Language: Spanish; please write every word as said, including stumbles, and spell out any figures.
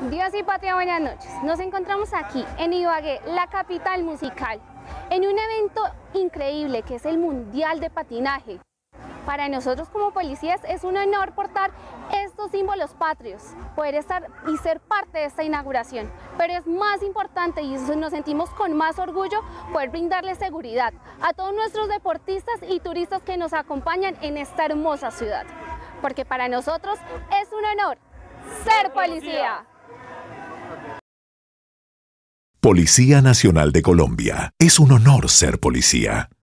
Dios y patria, buenas noches. Nos encontramos aquí en Ibagué, la capital musical, en un evento increíble que es el Mundial de Patinaje. Para nosotros como policías es un honor portar estos símbolos patrios, poder estar y ser parte de esta inauguración. Pero es más importante y nos sentimos con más orgullo poder brindarle seguridad a todos nuestros deportistas y turistas que nos acompañan en esta hermosa ciudad. Porque para nosotros es un honor ser policía. Policía Nacional de Colombia. Es un honor ser policía.